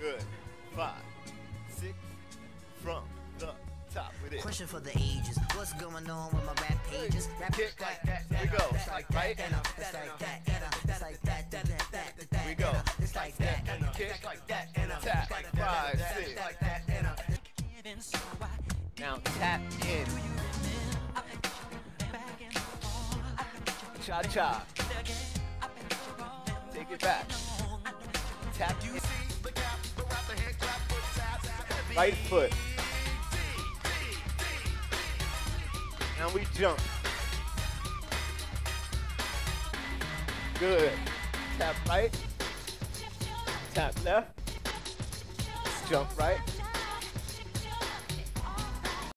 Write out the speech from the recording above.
Good. 5, 6, from the top with it. Question for the ages. What's going on with my rap pages? Rap Kick like that. We go. It's like Right? that. It's like that. It's like that. We go. It's like that. Kick like that. Tap. 5, 6. Now tap in. Cha cha. Take it back. Tap in. Right foot. Now we jump. Good. Tap right. Tap left. Jump right.